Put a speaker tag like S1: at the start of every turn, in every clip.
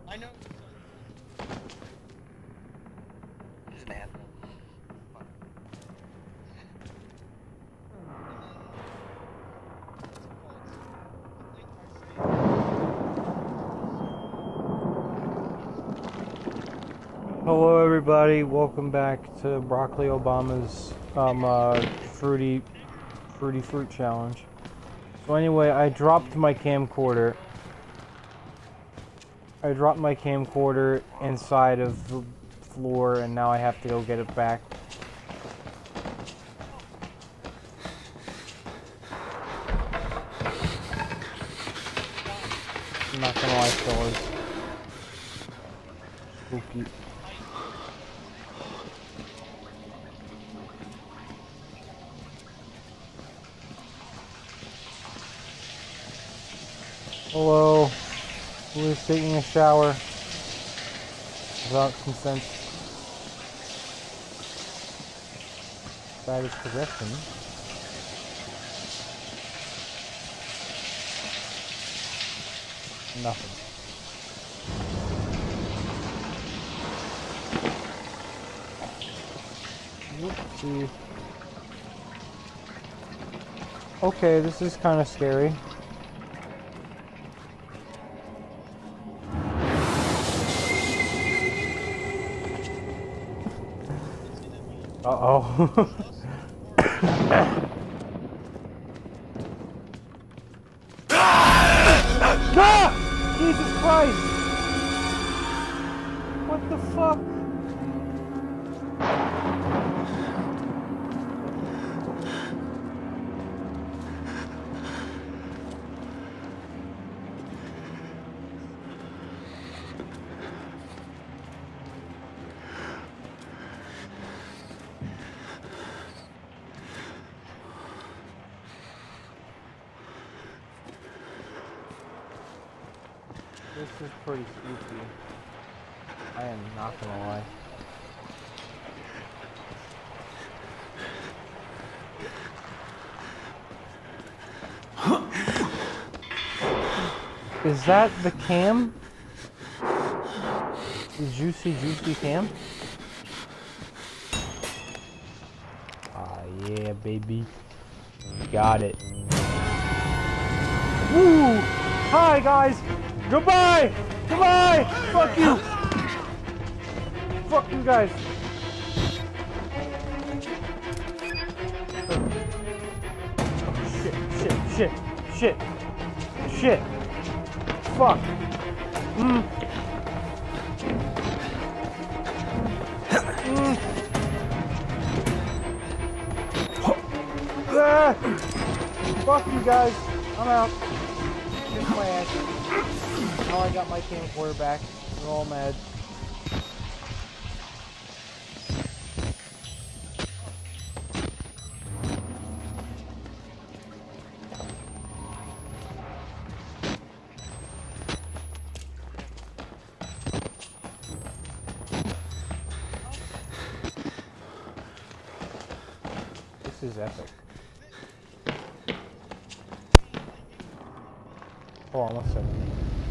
S1: I know.
S2: This man.
S3: Hello everybody, welcome back to Broccoli Obama's fruity fruit challenge. So anyway, I dropped my camcorder. Inside of the floor and now I have to go get it back. I'm not gonna lie, fellas. Spooky. Hello. Who is taking a shower without consent? That is possession. Nothing. Whoopsie. Okay, this is kind of scary. Uh-oh. Ah! Jesus Christ! What the fuck? This is pretty spooky. I am not gonna lie. Is that the cam? The juicy cam? Ah, yeah, baby. Got it. Woo! Hi, guys! Goodbye! Goodbye! Fuck you! Fuck you guys! Shit! Fuck! Ah! Fuck you guys! I'm out. Kiss my ass. Now I got my camcorder back. We're all mad. This is epic. Hold on one second.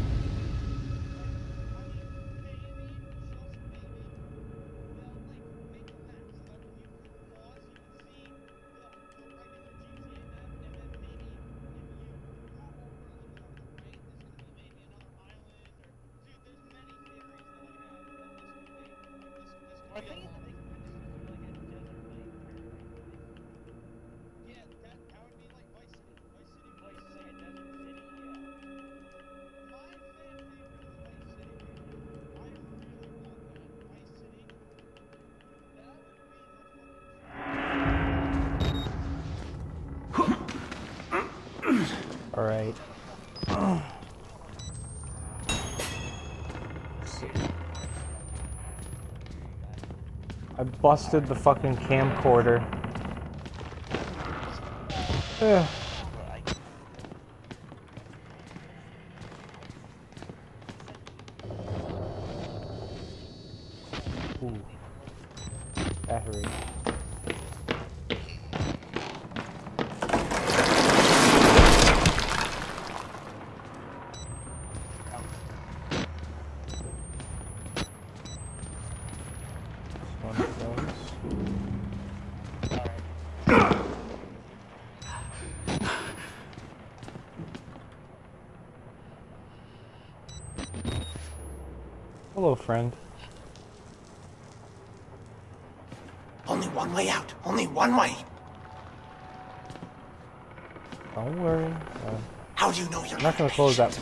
S3: Alright. I busted the fucking camcorder. Ugh. Ooh. Battery. Hello, friend.
S2: Only one way out. Only one way.
S3: Don't worry.
S2: How do you know you're
S3: I'm not gonna close that.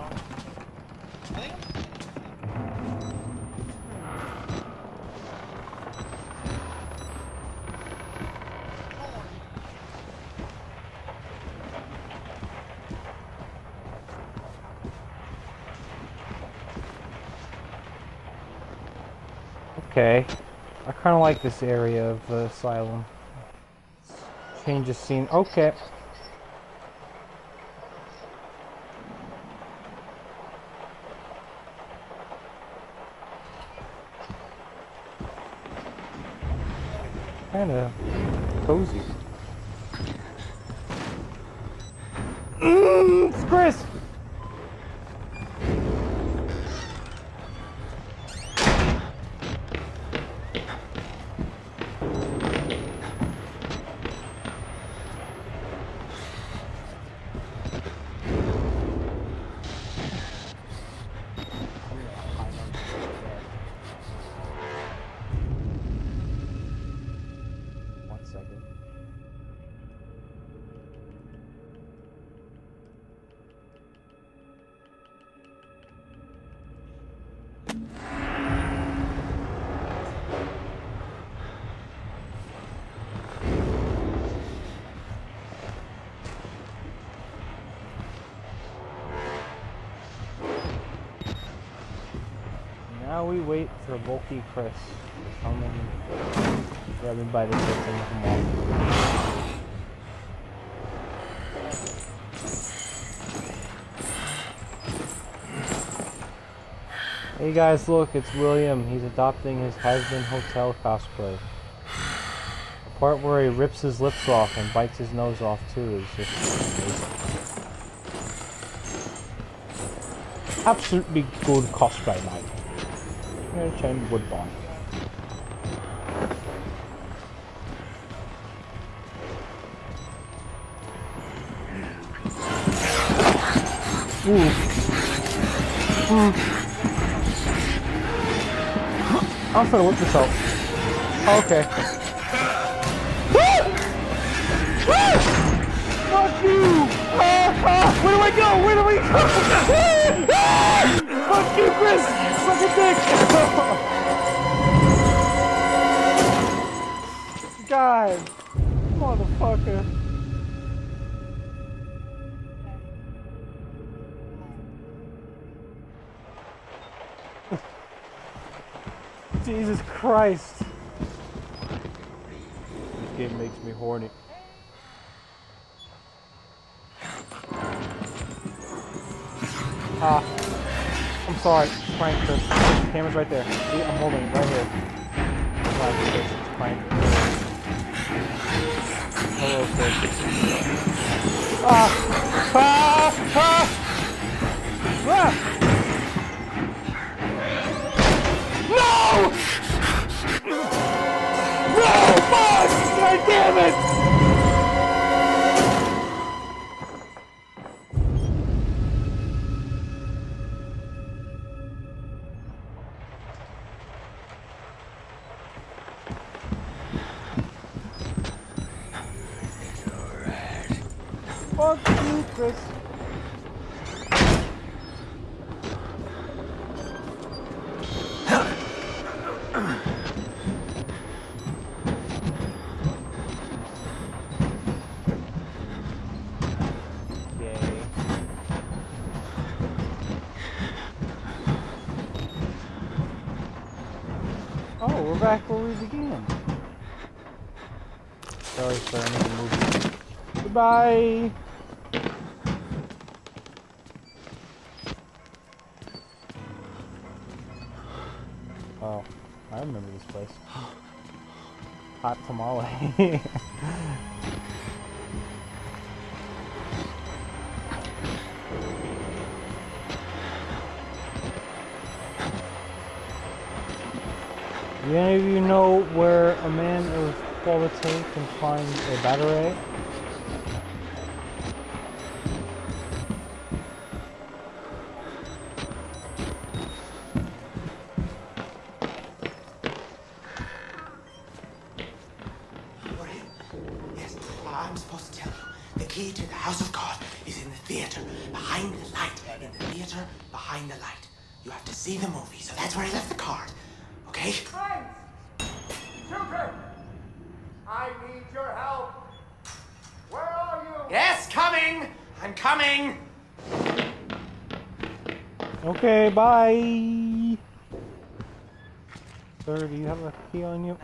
S3: Okay. I kind of like this area of the asylum. Change of scene. Okay. Kind of cozy. It's Chris! Now we wait for Bulky Chris to come and grab him by the tits and come off. Hey guys, look, it's William. He's adopting his Has-Been Hotel cosplay. The part where he rips his lips off and bites his nose off too is just amazing. Absolutely good cosplay, mate. Chain Woodbine. I'm gonna whip this out. Okay. Fuck you! Where do I go? Where do we go? Fuck you, Chris! Suck a dick! God! Motherfucker. Jesus Christ. This game makes me horny. I'm sorry. It's prank, Chris. The camera's right there. See, I'm holding it right here. It's prank. Hello, Chris. No! No! Fuck! God damn it! Fuck you, Chris. Oh, we're back where we began. Sorry, sir, I need to move. Goodbye! Oh, I remember this place. Hot tamale. Do any of you know where a man of quality can find a battery?
S2: You have to see the movie, so that's where I left the card. Okay?
S1: Friends! Children! I need your help! Where are you?
S2: Yes, coming! I'm coming!
S3: Okay, bye! Sir, do you have a key on you?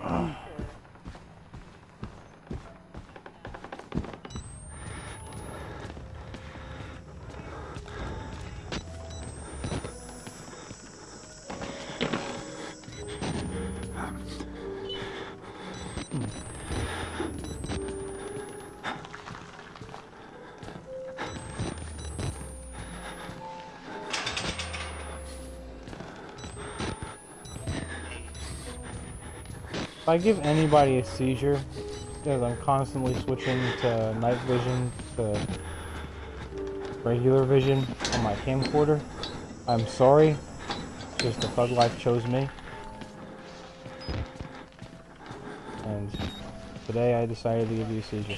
S3: If I give anybody a seizure, because I'm constantly switching to night vision to regular vision on my camcorder, I'm sorry, just the thug life chose me. And today I decided to give you a seizure.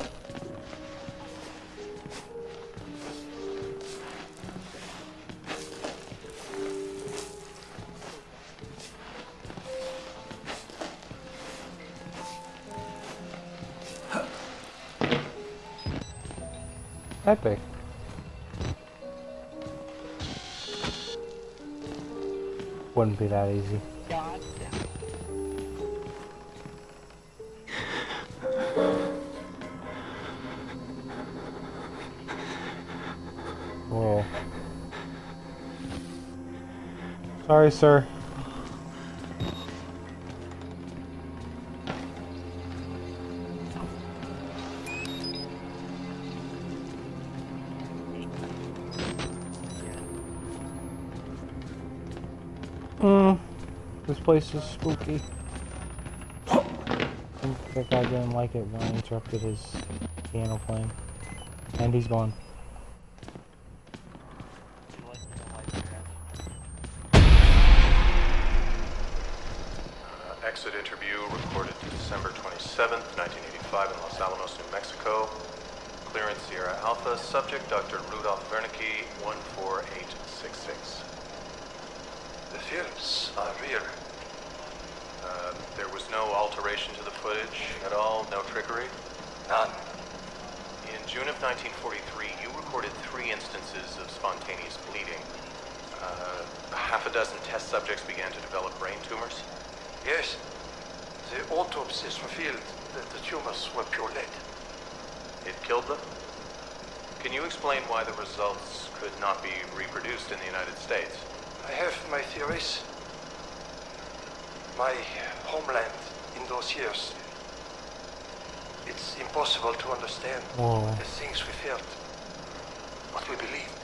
S3: Epic. Wouldn't be that easy. Whoa. Sorry, sir. This place is spooky. I think that guy didn't like it when I interrupted his piano playing. And he's gone.
S4: Exit interview recorded December 27th, 1985 in Los Alamos, New Mexico. Clearance Sierra Alpha. Subject Dr. Rudolf Wernicke, 14866.
S5: The films are real.
S4: There was no alteration to the footage at all? No trickery?
S5: None.
S4: In June of 1943, you recorded 3 instances of spontaneous bleeding. Half a dozen test subjects began to develop brain tumors?
S5: Yes. The autopsies revealed that the tumors were pure lead.
S4: It killed them? Can you explain why the results could not be reproduced in the United States?
S5: I have my theories. My homeland in those years. It's impossible to understand the things we felt, what we believed.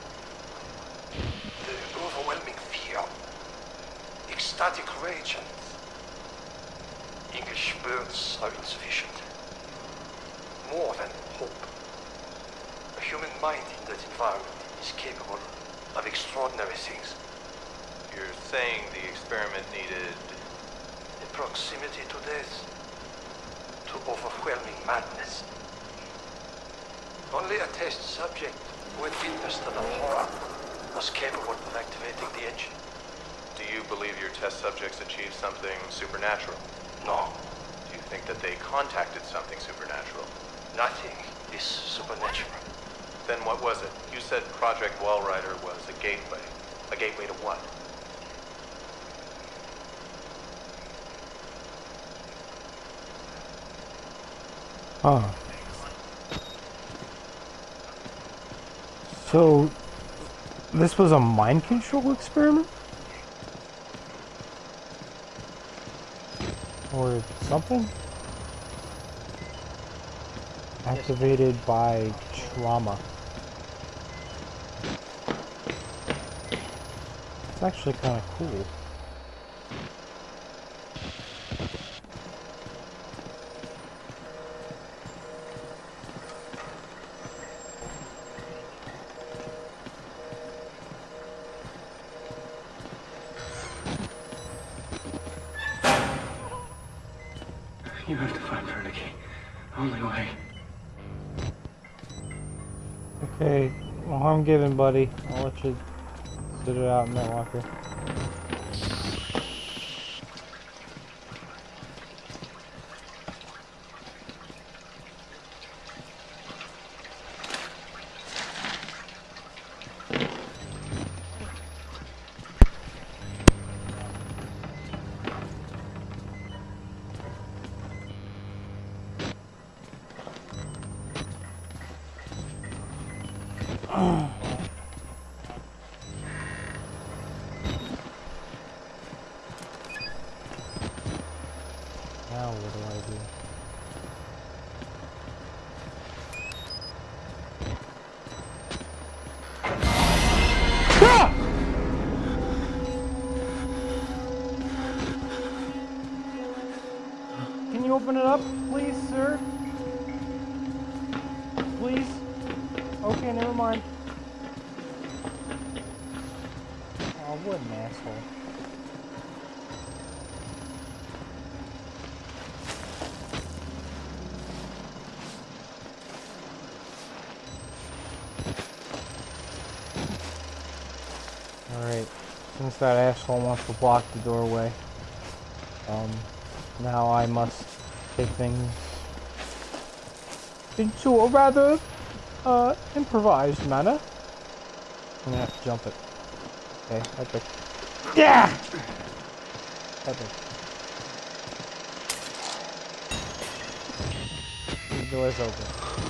S5: The overwhelming fear, ecstatic rage, and English words are insufficient. More than hope. A human mind in that environment is capable of extraordinary things.
S4: You're saying the experiment needed...
S5: The proximity to death, to overwhelming madness. Only a test subject who had witnessed the horror was capable of activating the engine.
S4: Do you believe your test subjects achieved something supernatural?
S5: No,
S4: Do you think that they contacted something supernatural?
S5: nothing is supernatural.
S4: Then what was it? You said Project Walrider was a gateway. A gateway to what?
S3: Huh. So, this was a mind control experiment? Or something? Activated by trauma. It's actually kind of cool.
S2: You have to find Wernicke. Only way.
S3: Okay, well, I'm giving, buddy. I'll let you Did it out in that locker. Now what do I do? Ah! Can you open it up, please, sir? Please? Okay, never mind. Oh, what an asshole. Alright, since that asshole wants to block the doorway, now I must take things into a rather, improvised manner. I'm gonna have to jump it. Okay, epic. Yeah! Epic. The door's open.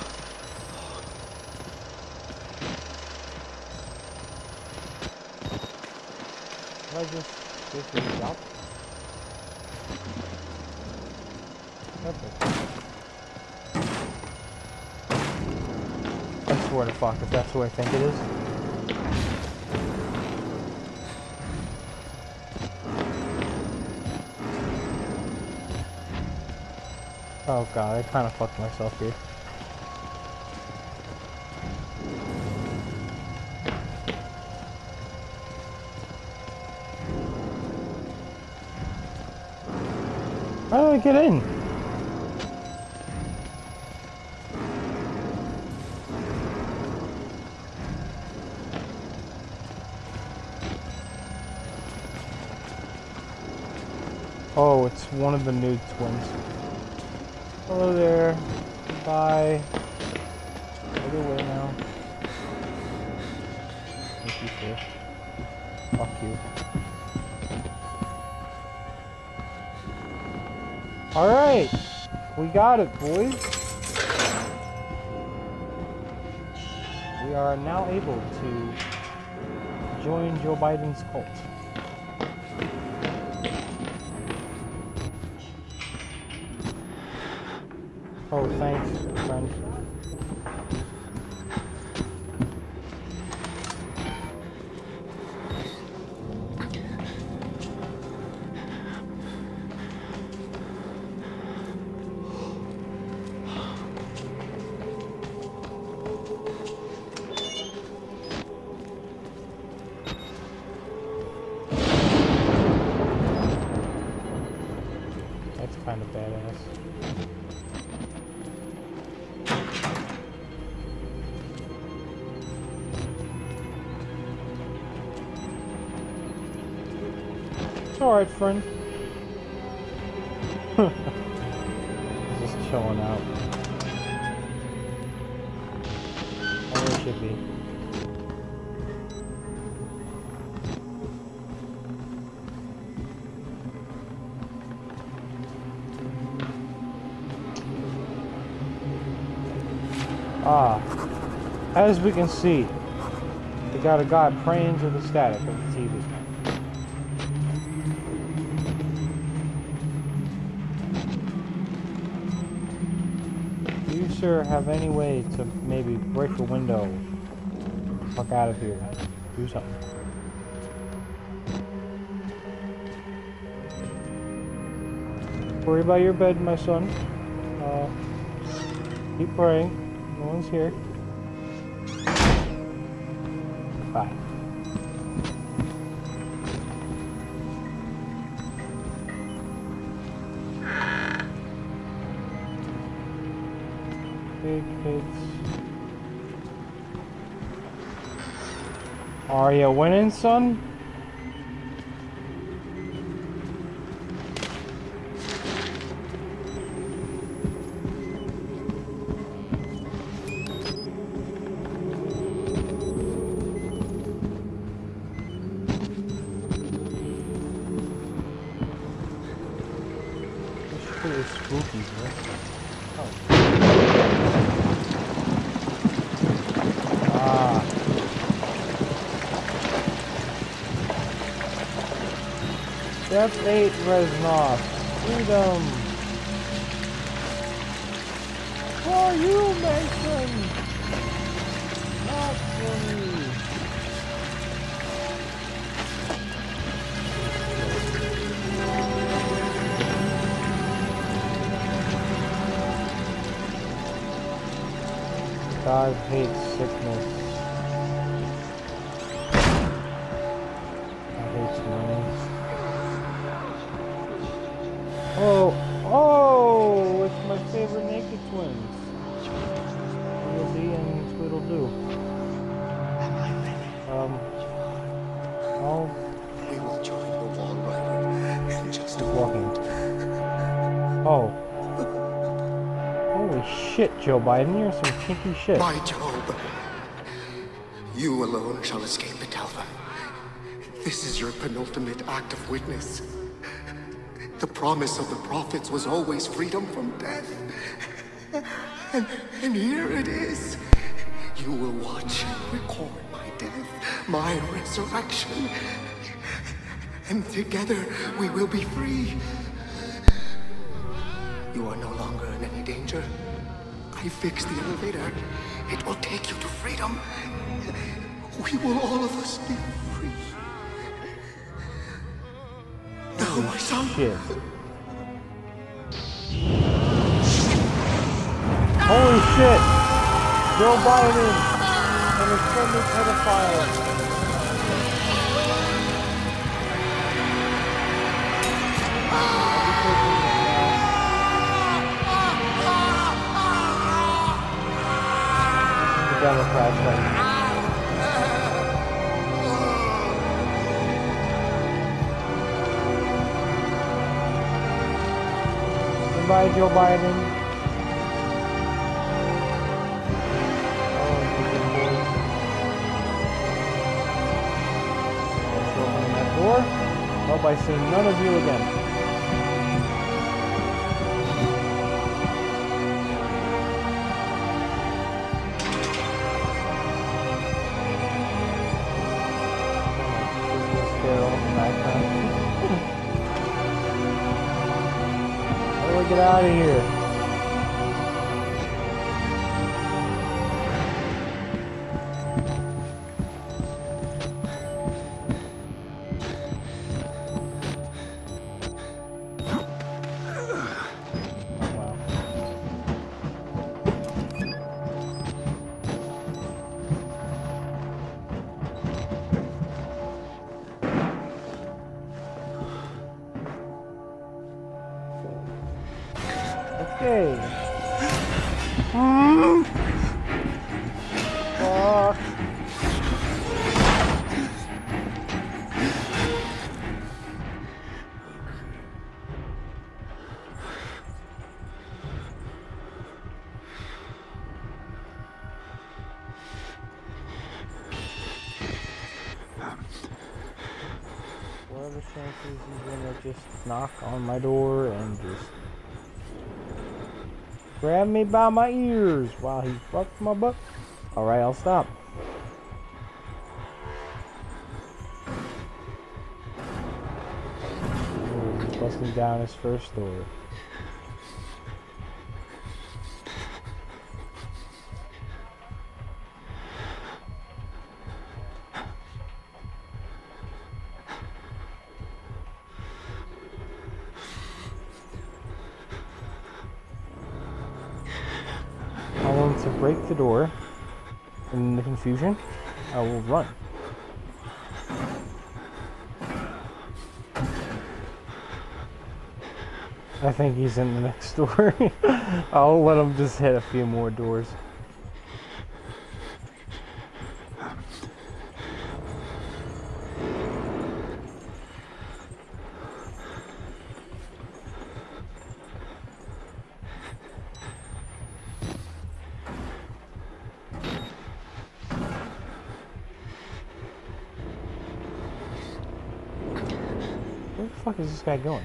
S3: Did I just go through the shop? Epic. I swear to fuck if that's who I think it is. Oh god, I kinda fucked myself here. How did I get in? Oh, it's one of the new twins. Hello there. Goodbye. Get away now. Thank you, sir. Fuck you. Alright. We got it, boys. We are now able to join Joe Biden's cult. Oh, thanks, friend. That's kind of badass. It's alright, friend. Just chilling out. Where it should be. Ah, as we can see, we got a guy praying to the static of the TV. Do you, sir, have any way to maybe break a window? Fuck out of here. Do something. Worry about your bed, my son. Keep praying. No one's here. Bye. Big kids. Are you winning, son? This shit is spooky, bro. Oh. Ah. Step 8, Reznov. Freedom. For you, Mason. Not for me. God hates sickness. God hates money. Oh, oh, it's my favorite Naked Twins. Tweedledee and Tweedledoo. Oh.
S2: We will join the Wall Rider in just a
S3: Walking. Oh. Holy shit, Joe Biden, you're some kinky shit.
S2: My Job, you alone shall escape the Talva. This is your penultimate act of witness. The promise of the prophets was always freedom from death. And here it is. You will watch and record my death, my resurrection. And together we will be free. You are no longer in any danger. I fixed the elevator. It will take you to freedom. We will all of us be free. Now, my son.
S3: Shit. Holy shit! Joe Biden and his friendly pedophile. The Democrats right now. Goodbye, Joe Biden. Hope I see none of you again. Christmas carol in the background. How do we get out of here? Okay. Fuck. What are the chances he's gonna just knock on my door and just grab me by my ears while he fucks my butt? Alright, I'll stop. He's busting down his first door. To break the door. In the confusion, I will run. I think he's in the next door. I'll let him just hit a few more doors. fuck is this guy doing?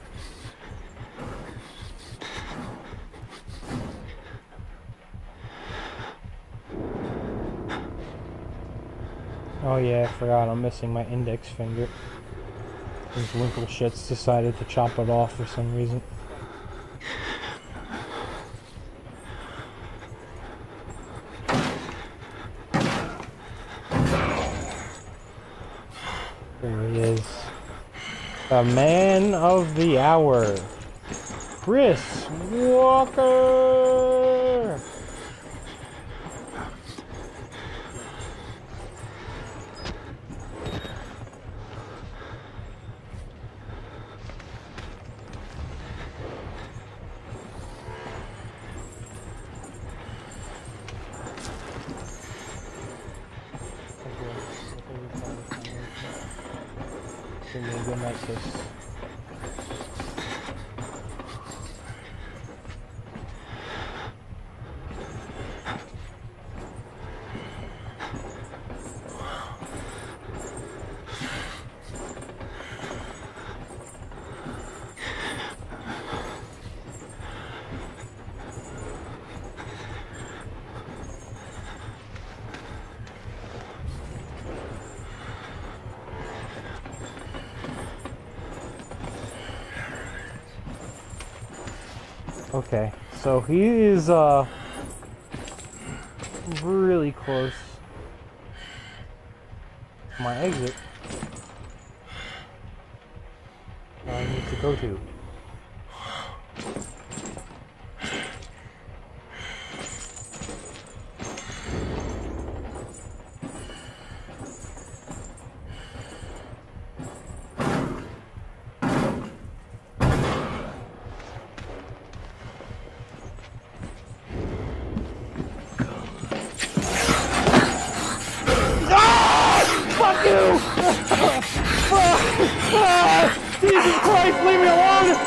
S3: Oh yeah, I forgot. I'm missing my index finger. These winkle shits decided to chop it off for some reason. There he is. The man of the hour. Chris Walker! Give me a good night kiss. Okay, so he is really close to my exit that I need to go to. Jesus Christ, leave me alone!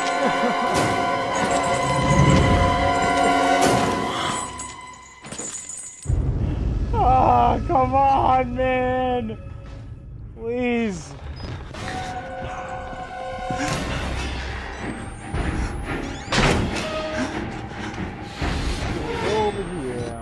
S3: Ah, come on, man! Please. Over here.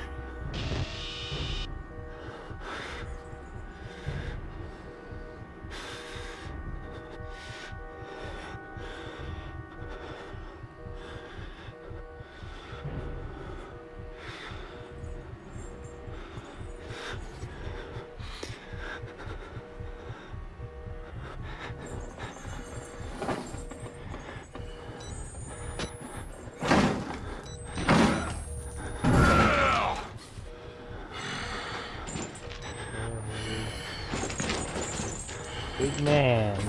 S3: Big man.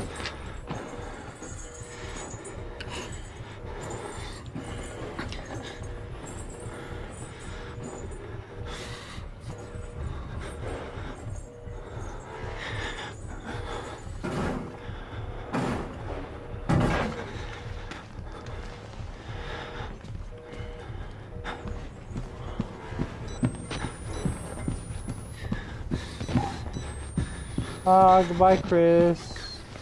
S3: Ah, goodbye, Chris.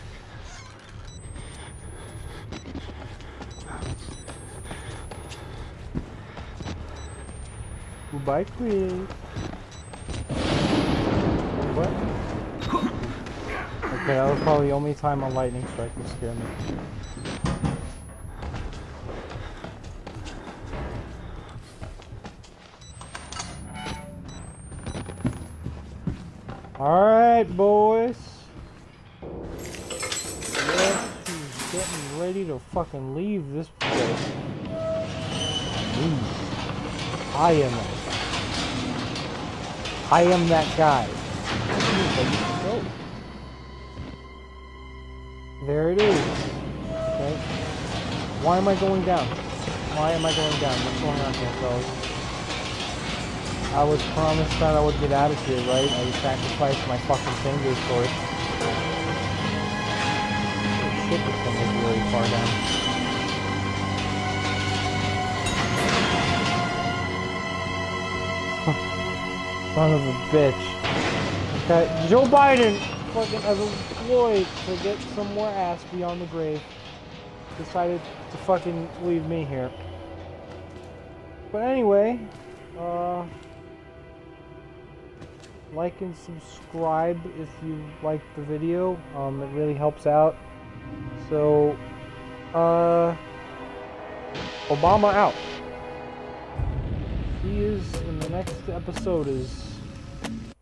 S3: Goodbye, Chris. What? Okay, that was probably the only time a lightning strike would scare me. Alright, boys. Yes, he's getting ready to fucking leave this place. Ooh. I am that guy. Oh. There it is. Okay. Why am I going down? Why am I going down? What's going on here, fellas? I was promised that I would get out of here, right? I sacrificed my fucking fingers for it. Oh shit, this thing is really far down. Son of a bitch. Okay, Joe Biden fucking as a Floyd to get some more ass beyond the grave decided to fucking leave me here. But anyway, like and subscribe if you like the video. It really helps out. So, Obama out. He is in the next episode is